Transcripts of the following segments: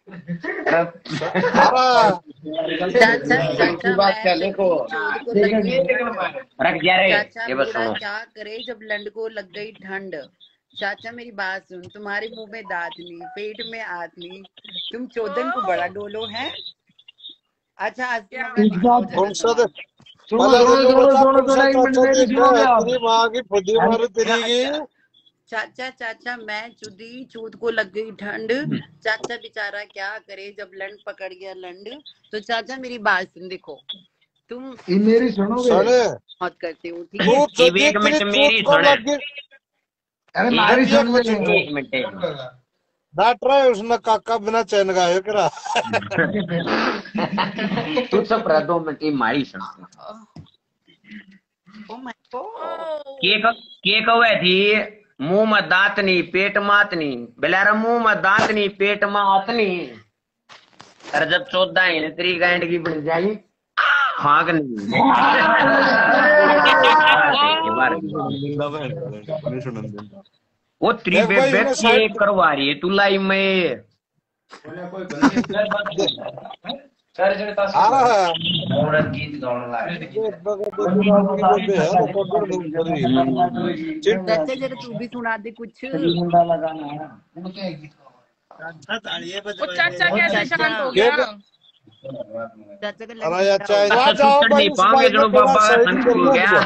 चाचा बात कर ले को रख दिया रे। चाचा बूढ़ा क्या करे जब लंड को लग गई ठंड। चाचा मेरी बात सुन, तुम्हारे मुंह में दांत नहीं, पेट में आत नहीं, तुम चोदन को बड़ा डोलो है। अच्छा चाचा चाचा मैं चुदी, चूत को लग गई ठंड। चाचा बेचारा क्या करे जब लंड पकड़ गया लंड। तो चाचा मेरी बात सुन, देखो तुम मेरी सुनोगे मत करते हो, ठीक है? एक मिनट मेरी सुन। अरे मारी सुन एक मिनट डांट रहा है उसने काका बिना चैन का है करा। तू चुप रह 2 मिनट, मारी सुन। के कवे थी मुंह में दांत नहीं पेट मात नहीं, बेलारा मुंह में दांत नहीं पेट में आत नहीं। अरे जब 14 है तेरी गांड की बन जाएगी फाग नहीं। वो त्री बेबे की करवा रही है तू लाई में। चाचा जरा तू भी सुना दे कुछ। चाचा कैसे शांत हो गया? चाचा नहीं पाओगे जो बाबा हो गया।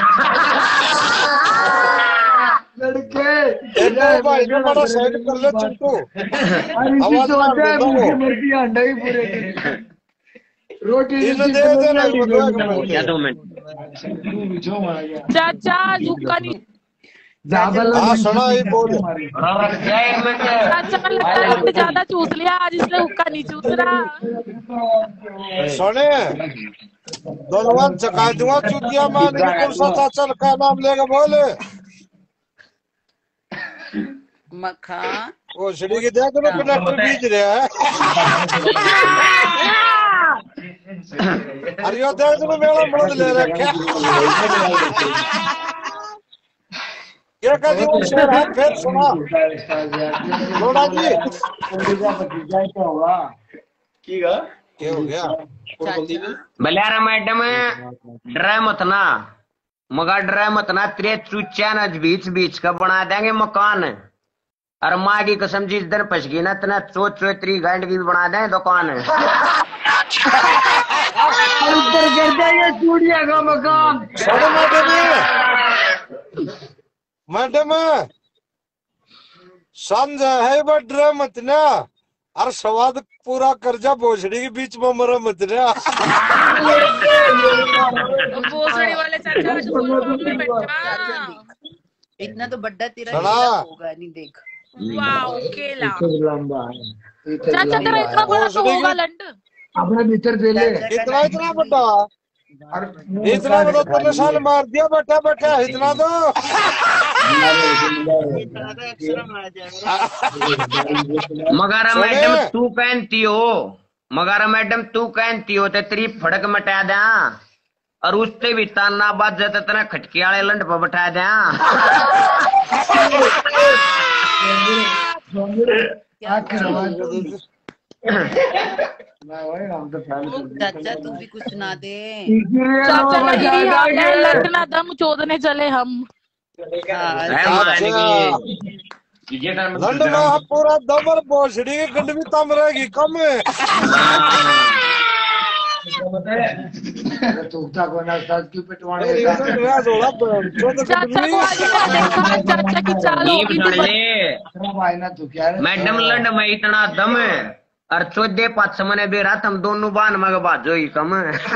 लड़के भाई ने बड़ा साइड कर ले चिंटू। आवाज मर्जी अंडा ही पूरे रोटी दे देना 2 मिनट। चाचा झुका नहीं। सुना ही बोल। चाचा ज्यादा चूस लिया आज, इसलिए हुक्का नहीं चूस रहा। सुने दोनों चका दूंगा चूतिया मैं कौन सा चाचा का नाम लेगा बोले। मखान वो श्री की देख लो कंडक्टर बीज रहा है। अरे यो देख लो मेरा मुंह ले रखा। क्या कहते हो शेर है फिर सुना लोड़ा जी क्या हो गया? बलियारा मैडम डरा मत ना, मगर डरा मत ना, तेरे चूचा न बीच बीच का बना देंगे मकान। और माँ की कसम जिस दिन फंस गई ना तना चोतरी गांड की भी बना दें दुकान। ऊपर कर देंगे चूड़िया का मकान। मैडम समझ है बट डरा मत ना, और स्वाद पूरा कर्जा भोसड़ी के बीच में मरा मत ना। भोसड़ी वाले चाचा में बैठा। इतना तो बड्डा तेरा होगा नहीं, देख। वाओ केला। चाचा तेरा इतना बड़ा तो होगा लंड। अपने भीतर दे ले। इतना बड़ा इतना बड़ा तो साल मार दिया बैठा बैठा इतना तो। मगारा मैडम तू कहती हो, मगारा मैडम तू कहती हो तो तेरी फड़क मटा दे, और उससे भी ताना बाज जाता तेरा खटके वाले लंड पर बैठा दे। चाचा तू भी कुछ सुना दे। चाचा लंड ना दम चोदने चले हम। लंड में पूरा दमर भोसड़ी की गंड भी तम रहेगी कम है। टूकता को ना साथ क्यों पिटवाने चाचा की चाल होगी मैडम लंड में इतना दम है, और 14-5 मने बेरा हम दोनों बान मग बाजो ही कम।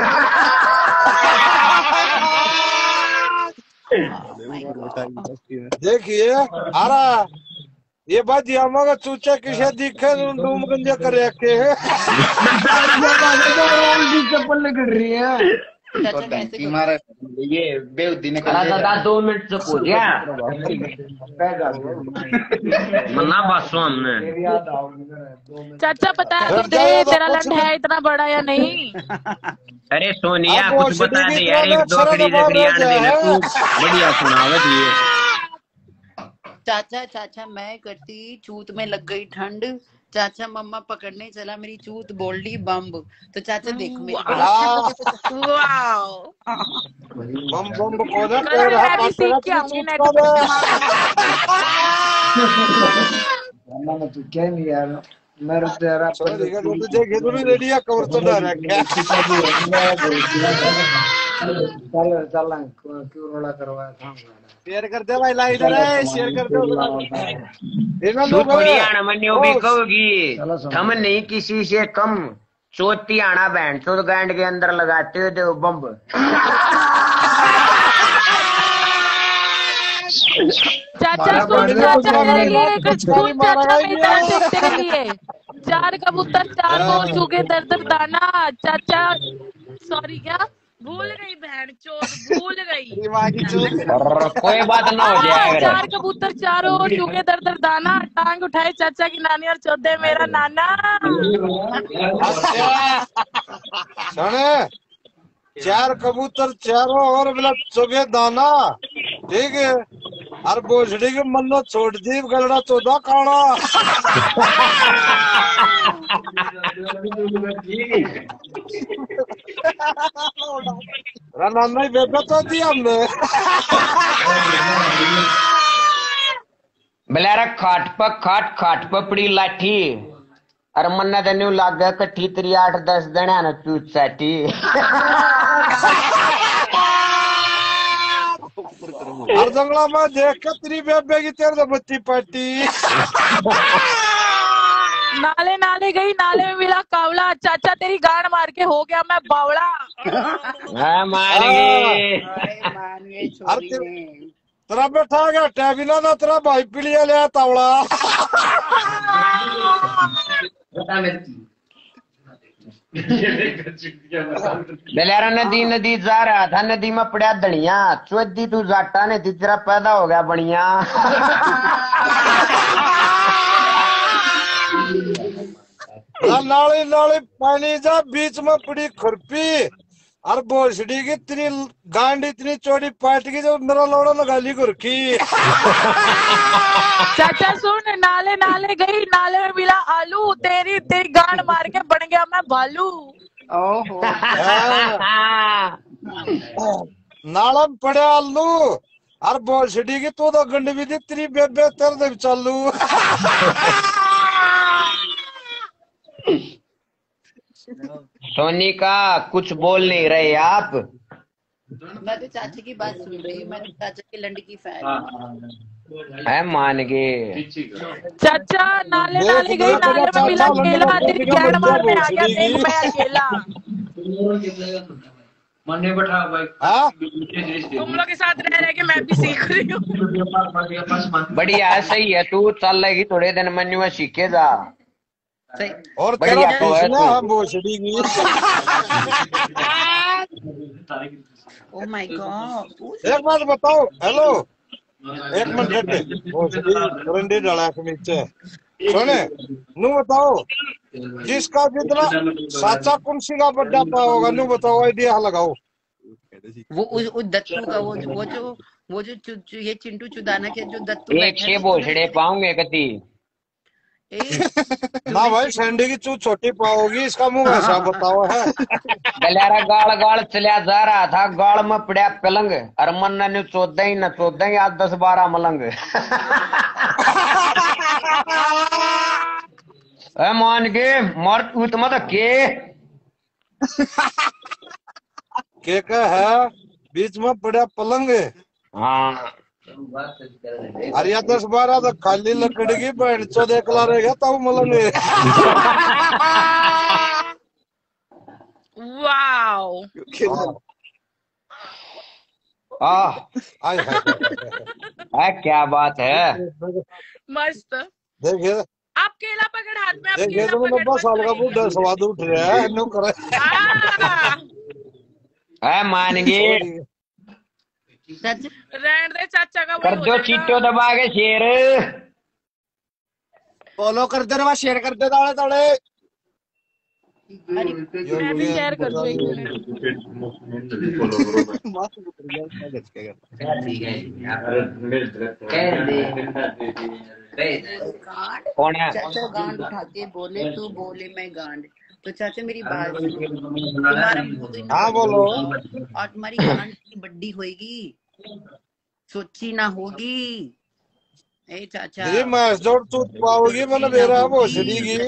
देखिए आरा ये बात हमारा चूचा किसे दिखे डूम गंजे कर रखे है। चप्पल निकल रही है। ये बेउद्दी ने दादा 2 मिनट चुप हो गया मना बासो हमने। चाचा पता है तेरा लंड है इतना बड़ा या नहीं? अरे सोनिया कुछ बता दे यार, एक दो खड़ी तू बढ़िया सुनावत ये। चाचा चाचा मैं करती चूत में लग गई ठंड। चाचा मम्मा पकड़ने चला मेरी चूत बोल्डी बम्ब, तो चाचा देखो मेरी वाओ बम बम को ना कलर तेरा है भी सीख पाटेगा के तेरी हमने चूत नेट का पे दे। तू क्या नहीं यार मेरे तेरा सॉरी का तो तुझे घेदुरी रेडी है कवर तो डर है क्या? चल चल क्यों रोड़ा करवाया था शेयर कर दे भाई, ला इधर है, शेयर कर दे इधर तू लोग थोड़ी है। आना मन्यो भी कहोगी हम नहीं किसी से कम, चोती आना बैंड तो गांड के अंदर लगाते हो दो बम्ब। चाचा सुन, चाचा तेरे लिए एक सुन, चाचा मेरी तरफ से तेरे लिए 4 कबूतर 4 को चुके दर दर दाना। चाचा सॉरी क्या भूल गई, बहन चोद भूल गई। और कोई बात ना हो जाए। 4 कबूतर 4 को चुके दर दर दाना, टांग उठाए चाचा की नानी और चौदे मेरा नाना। सुने 4 कबूतर 4 और मतलब चुगे दाना, ठीक है। और बोझड़ी के मन्नो छोड़ दी गलड़ा 14 काड़ा। नाना ही बेबे तो दी हमने। बलेरा खाट पड़ी लाठी और मन्ना तेन लग गया कट्ठी तेरी 8-10 दिन न चूत साटी। हर जंगला में देख के तेरी बेबे की तेरे तो बच्ची पाटी। नाले नाले गई, नाले में मिला कावला, चाचा तेरी गांड मार के हो गया मैं बावला। मान गए छोरी ने। तेरा बैठा गया टेबिला ना, तेरा भाई पीलिया लिया तावड़ा। बलेरा नदी जा रहा था, नदी में पड़ा धनिया, चौधी तू जाटा ने तीसरा पैदा हो गया बढ़िया। नाली नाली पानी जा बीच में पड़ी खुरपी और बोसड़ी की तेरी गांड इतनी चौड़ी पाट की जो मेरा लोड़ा में गाली गुरकी। चाचा सुन, नाले नाले गई, नाले में मिला आलू, तेरी तेरी गांड मार के बन गया मैं भालू। ओहो नाला में पड़े आलू और बोसड़ी की तू तो गंड भी थी तेरी बेबे तेरे चालू। सोनी का कुछ बोल नहीं रहे आप। मैं तो चाचा की बात सुन रही हूँ, मैं तो चाचा की लंड की फैन हूँ। है मान गए। चाचा नाले नाले गई, नाले में मिला केला, तेरी गांड मारने आ गया देख मैं अकेला। मन्ने बैठा भाई, तुम लोग के साथ रह रह के मैं भी सीख रही हूँ। बढ़िया सही है, तू चल लेगी थोड़े दिन मनुआ सीखे जा। और बढ़िया तेरा तो है पूछना तू। हम बोसड़ी की। Oh my God. एक बात बताओ, हेलो एक मिनट बोसड़ी रंडी डाला के नीचे सुने नू बताओ, जिसका जितना साचा कुंसी का बड्डा पाओगा नू बताओ, आइडिया लगाओ। वो उस दत्तू का वो जो ये चिंटू चुदाना के जो दत्तू एक छे भोसड़े पाऊंगे कति। ना भाई सैंडी की चूत छोटी पाओगी, इसका मुंह ऐसा बताओ है। गलियारा गाल गाल चलिया जा रहा था, गाल में पड़ा पलंग और मन्ना ने चौदह ही न चौदह आज 10-12 मलंग। मान के मार तूत मत के है बीच में पड़ा पलंग। हाँ अरे 10-12 तो खाली लकड़ी की बहन चो देखला रहेगा तब मलंग। वाओ क्या बात है। मस्त। देखिए आप केला पकड़ हाथ में, आप देखिए केला तो पकड़ 90 साल का बूढ़ा स्वाद उठ रहा है नो करे। मान गए रहने दे, चाचा का कर दो चीटो दबा के शेर। फॉलो कर दे, शेयर कर दे ताड़े ताड़े। अरे मैं भी शेयर कर दूं 1 मिनट। कौन है? चाचा गांड उठा के बोले, तू बोले मैं गांड। तो चाचा मेरी बात सुनो, तुम्हारा मुंह तो इतना हाँ बोलो। और तुम्हारी गांड इतनी बड्डी होएगी, सोची ना होगी। ए चाचा जी मैं जोड़ तूत पाओगी मन मेरा भोसड़ी की।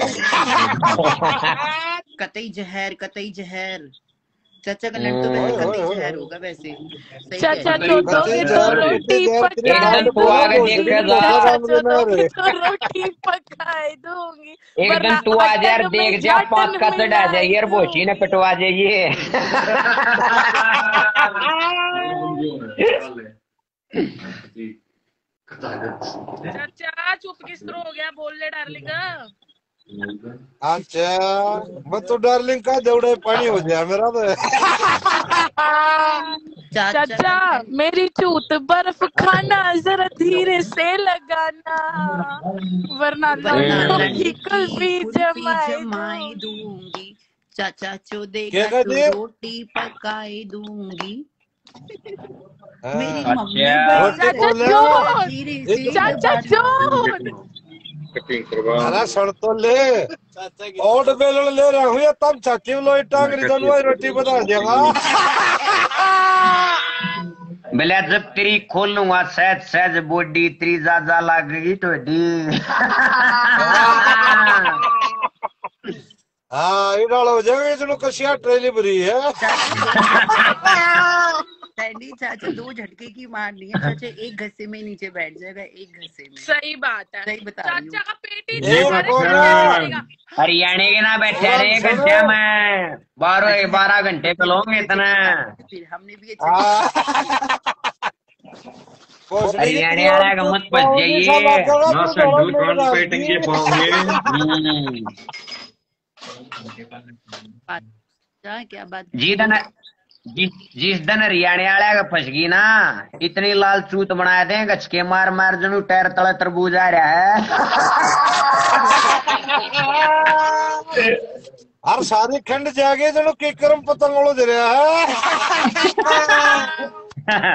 कतई जहर चाचा का लड़ तो वैसे कतई जहर होगा वैसे। सही चाचा है। चोटोगे तो रोटी पकाए एकदम तू आगे देख के जा। चाचा चोटोगे तो रोटी पकाए दूंगी, एकदम तू आज यार देख जा 5 का चढ़ा जाइए और भोची ने पिटवा जाइए। चाचा चुप किस तरह हो गया, बोल ले डार्लिंग। अच्छा मैं तो डार्लिंग का दौड़े पानी हो जाए मेरा तो। चाचा मेरी चूत बर्फ खाना, जरा धीरे से लगाना, वरना की कुल्फी जमाए दूंगी। चाचा चोदे क्या का तो कहती है? रोटी पकाए दूंगी। हाँ। मेरी अच्छा। मम्मी चाचा जोन, धीरे से चाचा जोन। अरे सुन तो ले, और बेलन ले रहा हूँ या तब चाकी लोई टांगरी दोनों रोटी बना देगा। भले जब तेरी खोल लूंगा सहज सहज बॉडी तेरी ज्यादा लगेगी थोड़ी। हाँ ये डालो हो जाएगा, चलो कशिया ट्रेली भरी है। सैंडी चाचा 2 झटके की मारनी है चाचा, एक घसे में नीचे बैठ जाएगा, एक घसे में। सही बात है, सही बता रही हूँ। चाचा का पेट ही हरियाणा के ना बैठे रहे घंटे में 12 घंटे चलोगे इतना। फिर हमने भी हरियाणा वाला का मत बच जाइए। क्या बात जिस दिन हरियाणा वाला का फंस गई ना, इतनी लाल चूत बनाए थे गचके मार मार जनू टायर तले तरबूज आ रहा है। हर सारी खंड जागे जनो के करम पतंगड़ो दे रहा है।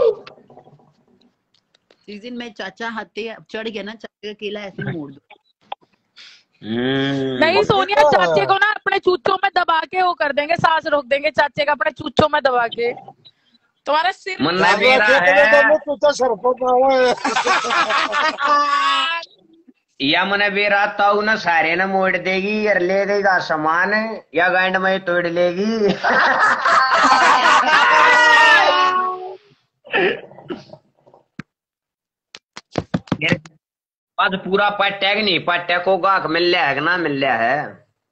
जिस दिन मैं चाचा हाथे चढ़ गया ना, चाचा का केला ऐसे मोड़ दो। नहीं सोनिया, चाचे को ना अपने चूचों में दबा के वो कर देंगे, सांस रोक देंगे चाचे का अपने चूचों में दबा के। तुम्हारा सिर या मन बेरा ताऊ न सारे न मोड़ देगी और ले देगा सामान, या गांड में तोड़ लेगी। आज पूरा पट्टा कि नहीं, पट्टा को गाक मिल रहा है कि ना मिल रहा है।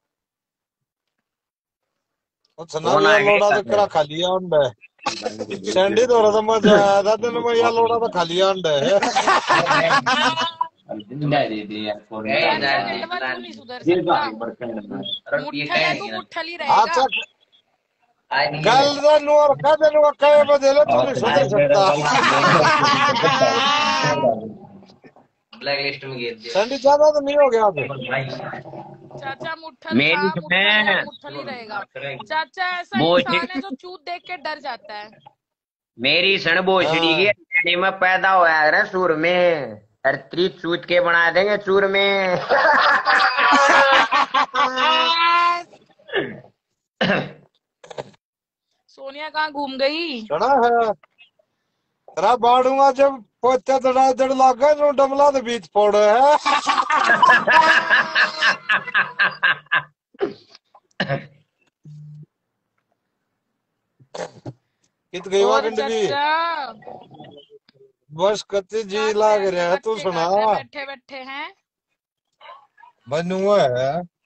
लोड़ा तो करा खाली अंडे सैंडी तो रहा मजा आया दिन में, या लोड़ा तो खाली अंडे है। अच्छा कल नूर का दिन वो कहे बदले तो नहीं सुधर सकता। ब्लैक लिस्ट में गिर सैंडी ज्यादा तो नहीं हो गया अभी। चाचा मुट्ठल ही रहेगा। चाचा ऐसा इंसान है जो चूत देख के डर जाता है। मेरी सन बोछड़ी की में पैदा हुआ है सूर में, हर त्री चूत के बना देंगे चूर में। सोनिया कहाँ घूम गई? चढ़ा है तेरा बाड़ूंगा जब पोते दड़ा दड़ लागा जो डमला तो बीच फोड़ है। कित गई हुआ गंडगी बस कति जी लाग रहा है। तू सुना बैठे बैठे हैं बनू है